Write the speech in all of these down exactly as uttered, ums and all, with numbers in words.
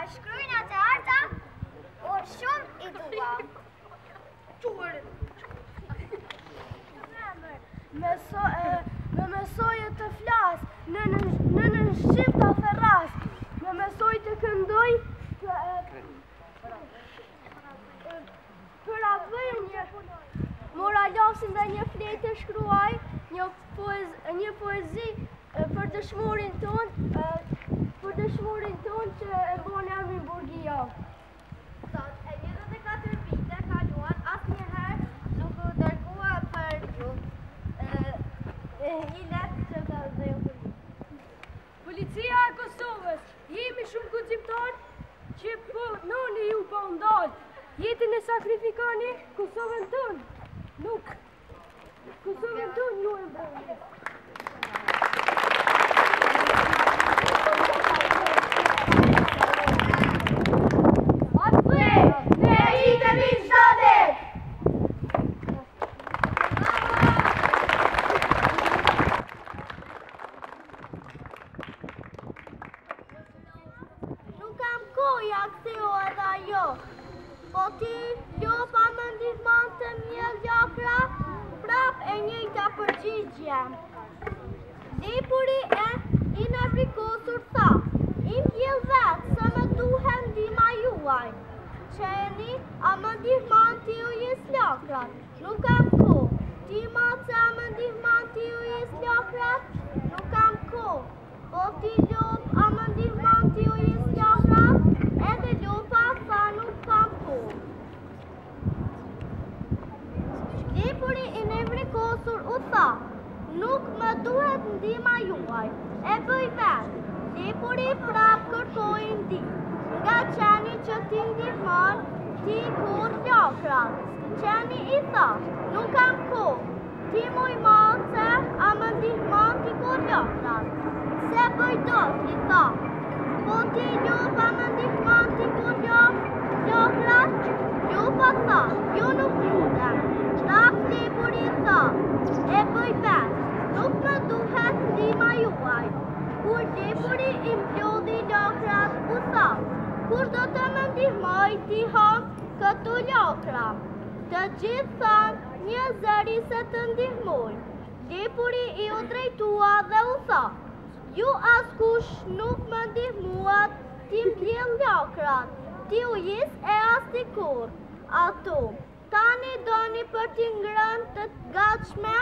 shkrujnë atë arta, unë shumë i dua. Më mësoj të flas, në në shqip të ferras, më mësoj të këndoj, për atë një moralosin dhe një fletë të shkruaj, një poezi për dëshmorin ton, për dëshmorin ton që e bën Ermin Burgia. Sot, e njëzet e katër vite kaluan, asë njëherë nuk u dërgua për ju një letë që ka dhe ju për ju. Policia e Kosovës, jemi shumë guximtar që po nëni ju po ndalë. Jetën e sakrifikani Kosovën tënë, nuk. Kosovën tënë ju e mbërë. Atë ne rritemi çdo ditë. Nuk kam koja ktheu edhe ajo. Po ti, Lopa më ndihmon të një lakra, prap e njëjta përgjigje. Lepuri e i nëvrikosur tha, im pjell vetë se më duhe ndihma juaj. Qeni, a më ndihmon ti u jes lakrat? Nuk kam ko. Ti ma që a më ndihmon ti u jes lakrat? Nuk kam ko. Po ti, Lop, a më ndihmon ti u jes lakrat? Edhe Lopa tha nuk kam ko. Lepuri i nëvrikosur u tha, nuk më duhet ndihma juaj, e bëj vetë. Lepuri prap kërkoi ndihmë, nga qeni që ti ndihmon, ti kur lakrat. Qeni i tha, nuk kam ko, ti muj mace, a më ndihmon ti kur lakrat. Se bëj dot, i tha, po ti Lupa më ndihmon ti kur lakrat. Lupa tha, jo nuk lutem. Prap lepuri tha, e bëj vetë, nuk më duhet ndihma juaj. Kur lepuri i mplodhi lakrat, u tha, kur do të më ndihmoj ti hom këtu lakra. Të gjithë thanë një zëri se të ndihmoj. Lepuri i u drejtua dhe u tha, ju askush nuk më ndihmuat ti mbjell lakrat, ti u jes e as ti kur. Ato, tani doni për t'i ngrënë të gatshme,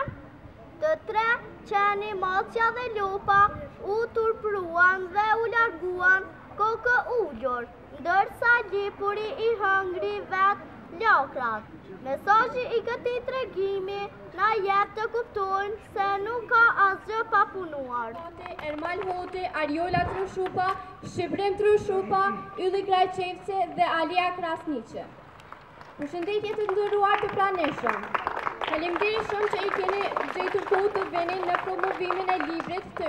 të tre qeni, Macja dhe Lopa u turpruan dhe u larguan kokë ullur, ndërsa Lepuri i hëngri vetë lakrat. Mesazhi i këtij tregimi na jep të kuptojmë se nuk ka asgjë pa punuar. Ermal Hoti, Ariola Trushupa, Shqiprim Trushupa, Ylli Krajqevci dhe Alia Krasniqe. Përshëndetje të nderuar të pranishëm. Faleminderit shumë që i keni gjetur kohë të vini në promovimin e librit të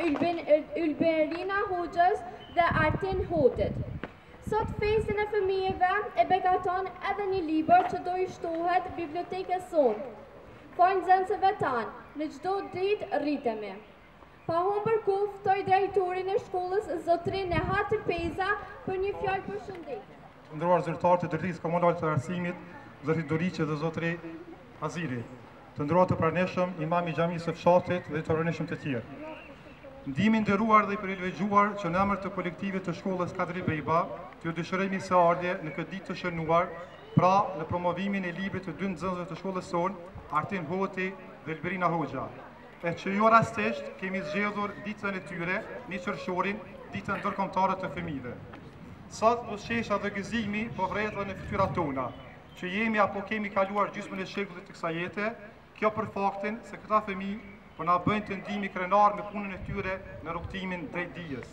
Ylberina Hoxhës dhe Artin Hotit. Sot festin e fëmijëve e begaton edhe një libër që do i shtohet bibliotekës sonë. Po nxënësve tanë, në çdo ditë rritemi. Pa humbur kohë, ftoj drejtorin e shkollës zotrin Nehat Peza për një fjalë përshëndetje. Të nderuar zyrtar të drejtësisë komunale të arsimit, zotri Doriqi dhe zotri Aziri. Të nderuar të pranishëm, imam i xhamisë së fshatit dhe të pranishëm të tjerë. Ndihemi nderuar dhe i privilegjuar që në emër të kolektivit të shkollës Kadri Bejba, t'ju dëshirojmë së ardje në këtë ditë të shënuar, pra në promovimin e librit të dy nxënësve të shkollës sonë, Artin Hoti dhe Ylberina Hoxha. E që jo rastisht kemi zgjedhur ditën e tyre, një qershorin, ditën ndërkombëtare të fëmijëve. Sot buzëqeshja dhe gëzimi po vretën në fytyrat tona, që jemi apo kemi kaluar gjysmën e shekullit të kësaj jete, kjo për faktin se këta fëmijë po na bëjnë të ndihemi krenar me punën e tyre në rrugtimin drejt dijes.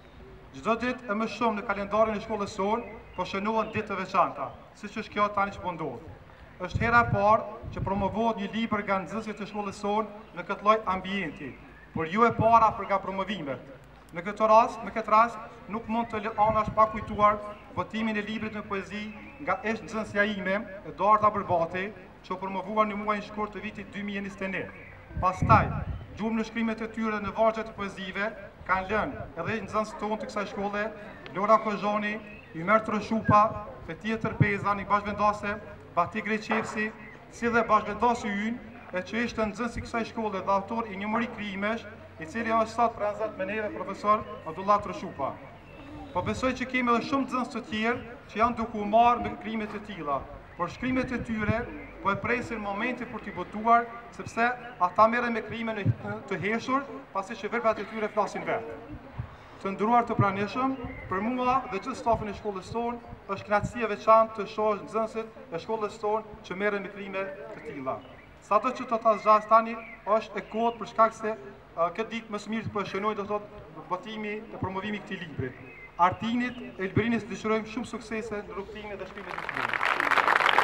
Çdo ditë e më shumë në kalendarin e shkollës sonë po shënohen ditë të veçanta, siç është kjo tani që po ndodh. Është hera e parë që promovohet një libër nga nxënësit të shkollës sonë në këtë lloj ambienti, por jo e para për nga promovimet. Në këtë rast, në këtë rast nuk mund të anash pa kujtuar votimin e librit në poezi nga esh nxënësja ime, Eduarda Bërbati, që u promovuar në muajin shkurt të vitit dy mijë e njëzet e një. Pastaj, gjumë në shkrimet e tyre në vargjet të poezive, kanë lënë edhe nxënës tonë të kësaj shkolle, Lora Kozhoni, Ymer Troshupa, e tjetër Peza, një bashkëvendase, Bati Greqevsi, si dhe bashkëvendasi ynë, e që ishte nxënës i kësaj shkolle dhe autor i njëmëri krimesh, i cili është sot prezent me neve profesor Abdullah Troshupa. Po besoj që kemi edhe shumë nxënës të tjerë që janë duke u marrë me krimet e tilla, por shkrimet e tyre po e presin momentin për t'i votuar, sepse ata merren me krimen të heshur, pasi që verbrat e tyre flasin vetë. Të nderuar të pranishëm, për mua dhe gjithë stafin e shkollës tonë, është kënaqësi e veçantë të shoh nxënësit e shkollës tonë që merren me krime të tilla. Sado që të ta zgjas tani është e kohët për shkak se uh, këtë ditë më së miri po e shënoj do thotë votimi e promovimi i këtij libri. Artinit e Elberinit dëshirojmë shumë suksese në rrugtimin dhe shkrimin e këtij libri.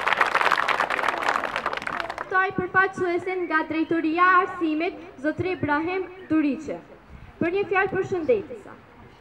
Ftoj përfaqësuesin nga Drejtoria e Arsimit, zotëri Ibrahim Duriqe, për një fjalë përshëndetëse.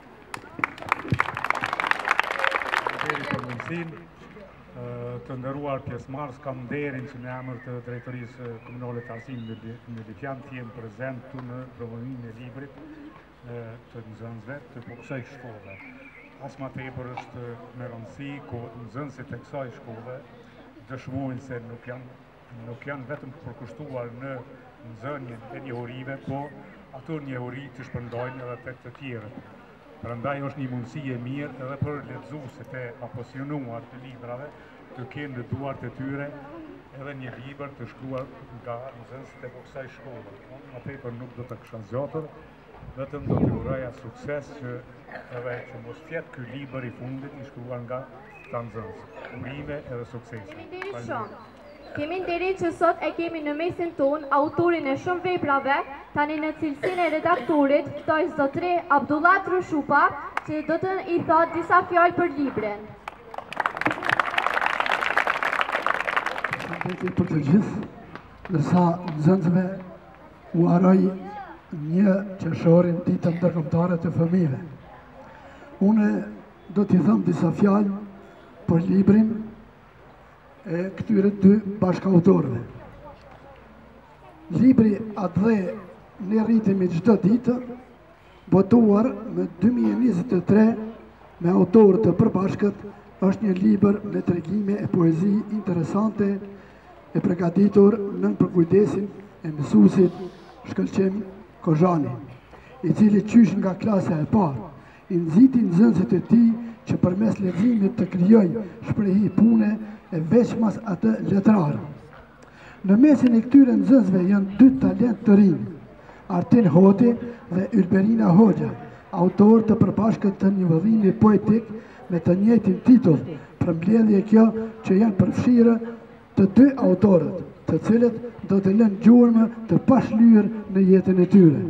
Faleminderit për mundësinë. Të nderuar pjesëmarrës, kam nderin që në emër të Drejtorisë Komunale të Arsimit në Lipjan të jem prezent këtu në promovimin e librit të nxënësve të kësaj shkolle. As më tepër është me rëndësi ku nxënësit e kësaj shkolle dëshmojnë se nuk janë nuk janë vetëm të përkushtuar në nxënjen e njohurive, po ato njohuri të shpërndajnë edhe tek të tjerët. Prandaj është një mundësi e mirë edhe për lexuesit e apasionuar të librave të kenë në duart e tyre edhe një libër të shkruar nga nxënësit e kësaj shkolle. Më tepër nuk do të kisha zgjatur, vetëm do t'ju uroja sukses që edhe që mos fjet ky libër i fundit i shkruar nga ta nxënës. Urime edhe suksese. Faleminderit shumë. Kemi nderin që sot e kemi në mesin tonë autorin e shumë veprave, tani në cilësinë e redaktorit, ftoj zotëri Abdullah Troshupa, që do të i thot disa fjalë për librin. Përshëndetje për të gjithë, ndërsa nxënësve u aroj një qershorin ditën ndërkombëtare të fëmijëve. Unë do t'i them disa fjalë për librin e këtyre dy bashkautorëve. Libri atë dhe ne rritemi çdo ditë, votuar me dy mijë e njëzet e tre me autorë të përbashkët, është një libër me tregime e poezi interesante e përgatitur nën përkujdesin e mësuesit Shkëlqem Kozhani, i cili qysh nga klasa e parë, i nxiti nxënësit e tij që përmes leximit të krijojnë shprehi pune e veçmas atë letrar. Në mesin e këtyre nxënësve janë dy talent të rinj, Artin Hoti dhe Ylberina Hoxha, autor të përbashkët të një vëllimi poetik me të njëjtin titull, përmbledhje kjo që janë përfshirë të dy autorët, të cilët do të lënë gjurmë të pashlyer në jetën e tyre.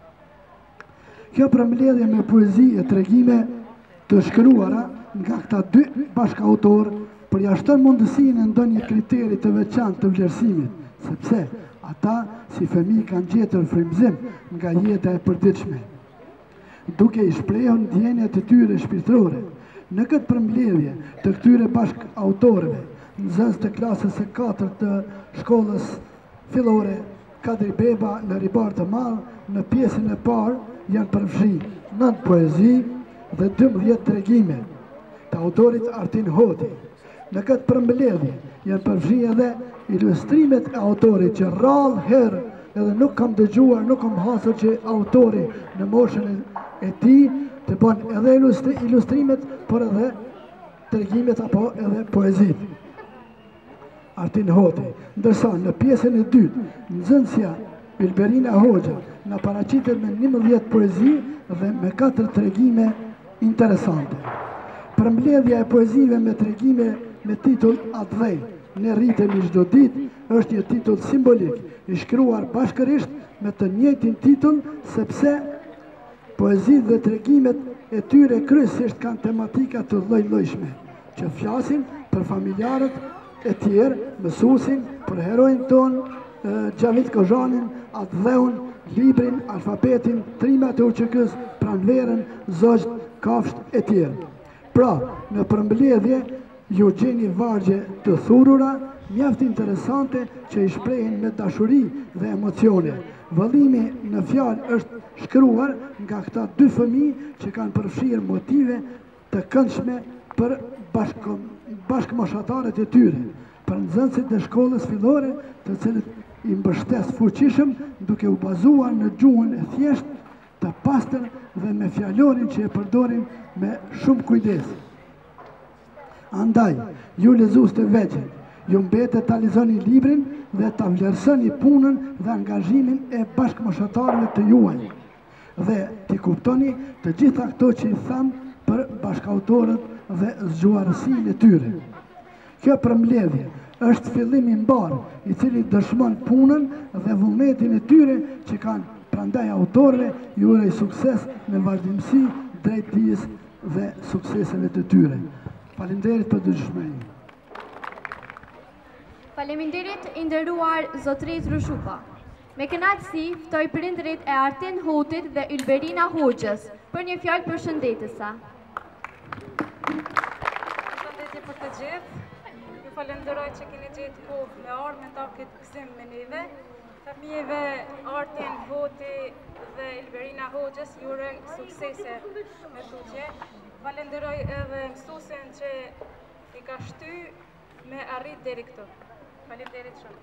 Kjo përmbledhje me poezi e tregime të shkruara nga këta dy bashkautorë përjashton mundësinë e ndonjë kriteri të veçantë të vlerësimit, sepse ata si fëmijë kanë gjetur frymëzim nga jeta e përditshme, duke i shprehur ndjenjat e tyre shpirtërore. Në këtë përmbledhje të këtyre bashkautorëve, nxënës të klasës së katërt të shkollës fillore Kadri Beba në Ribar të Madh, në pjesën e parë janë përfshirë nëntë poezi dhe dymbëdhjetë tregime të autorit Artin Hoti. Në këtë përmbledhje janë përfshirë edhe ilustrimet e autorit që rrallë herë edhe nuk kam dëgjuar, nuk kam hasur që autori në moshën e tij të bën edhe ilustrimet, por edhe tregimet apo edhe poezit. Artin Hoti, ndërsa në pjesën e dytë, nxënësja Ylberina Hoxha na paraqitet me njëmbëdhjetë poezi dhe me katër tregime interesante. Përmbledhja e poezive me tregime me titull Atë dhej, ne rritemi çdo ditë, është një titull simbolik, i shkruar bashkërisht me të njëjtin titull, sepse poezitë dhe tregimet e tyre kryesisht kanë tematika të lloj-llojshme, që flasin për familjarët e tjerë, mësuesin, për heroin ton, Xhavit Kozhanin, Atë dheun, librin, alfabetin, trimat e U Q K-s, pranverën, zogjt, kafsht e tjerë. Pra, në përmbledhje ju gjeni vargje të thurura, mjaft interesante që i shprehin me dashuri dhe emocione. Vëllimi në fjalë është shkruar nga këta dy fëmijë që kanë përfshirë motive të këndshme për bashkëmoshatarët e tyre, për nxënësit e shkollës fillore, të cilët i mbështes fuqishëm duke u bazuar në gjuhën e thjesht, të pastër dhe me fjalorin që e përdorin me shumë kujdes. Andaj, ju lezues të vegjël, ju mbetet ta lexoni librin dhe ta vlerësoni punën dhe angazhimin e bashkëmoshatarëve të juaj. Dhe t'i kuptoni të gjitha këto që i tham për bashkautorët dhe zgjuarësinë e tyre. Kjo përmbledhje është fillimi i mbar i cili dëshmon punën dhe vullnetin e tyre që kanë. Prandaj autorëve ju uroj sukses me vazhdimsi drejt dijes dhe sukseseve të tyre. Faleminderit për dëshmërinë. Faleminderit i nderuar zotërisë Rushupa. Me kënaqësi ftoj prindërit e Artin Hotit dhe Ylberina Hoxhës për një fjalë përshëndetëse. Përshëndetje për të gjithë. Ju falenderoj që keni gjetë kohë me ardhmë me ta këtë gëzim me neve. Fëmijëve Artin Hoti dhe Ylberina Hoxhës ju uroj suksese me tutje. Falenderoj edhe mësuesin që i ka shty me arrit deri këtu. Faleminderit shumë.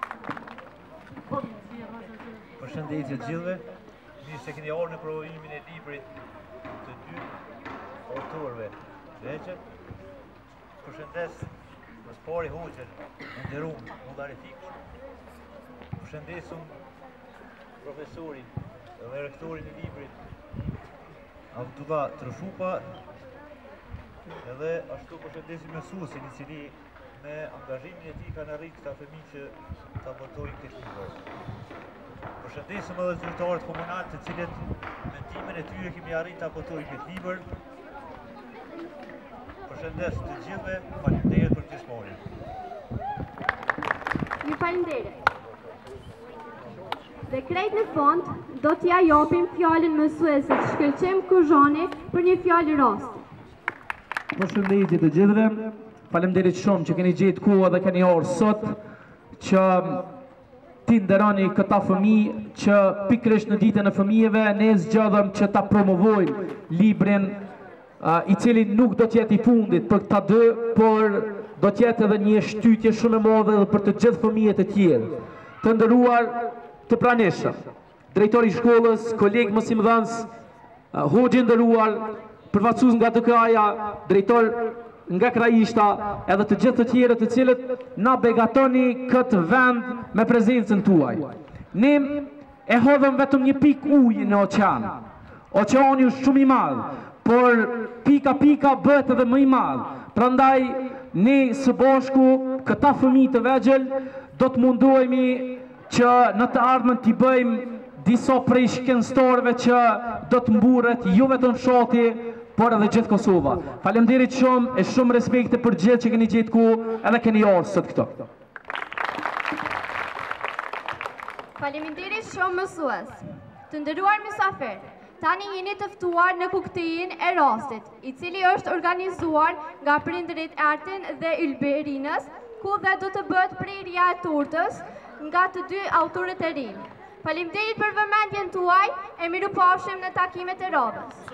Përshëndetje të gjithëve. Mirë se keni ardhur në provimin e librit të dy autorëve vegjël. Përshëndes më spori Hoxhën, e nderuar Mullarifik. Përshëndesum profesorin dhe rektorin e librit Abdullah Trushupa, edhe ashtu përshëndesim mësuesin i cili me angazhimin e tij kanë arritur këta fëmijë që ta botojnë këtë libër. Përshëndesim edhe zyrtarët komunal të cilët me ndihmën e tyre kemi arritur ta botojnë këtë libër. Përshëndes të gjithëve, faleminderit për pjesëmarrjen. Ju falenderoj. Dhe krejt në fond, do t'ja japim fjallën mësuesit Shkëlqem Kozhani për një fjallë rasti. Përshëndetje të gjithëve, faleminderit shumë që keni gjetë kohë dhe keni ardhur sot që ti nderoni këta fëmijë që pikërisht në ditën e fëmijëve ne zgjodhëm që ta promovojmë librin uh, i cili nuk do t'jetë i fundit për këta dy, por do t'jetë edhe një shtytje shumë e madhe edhe për të gjithë fëmijët e tjerë. Të nderuar të pranishëm, drejtori i shkollës, kolegë mësimdhënës, uh, Hoxhë nderuar, përfaqësues nga T K A-ja, drejtor nga Krajishta, edhe të gjithë të tjerë të cilët na begatoni këtë vend me prezencën tuaj. Ne e hodhëm vetëm një pikë ujë në oqean. Oqeani është shumë i madh, por pika pika bëhet edhe më i madh. Prandaj ne së bashku këta fëmijë të vegjël do të mundohemi që në të ardhmen t'i bëjmë disa prej shkencëtarëve që do të mburret jo vetëm fshati, por edhe gjithë Kosova. Faleminderit shumë e shumë respekte për gjithë që keni gjetë ku edhe keni ardhur sot këto. Faleminderit shumë mësues. Të nderuar mysafir, tani jeni të ftuar në koktejlin e rastit, i cili është organizuar nga prindërit e Artin dhe Ylberinës, ku dhe do të bëhet prerja e tortës nga të dy autorët e rinj. Faleminderit për vëmendjen tuaj e mirupafshim në takimet e radhës.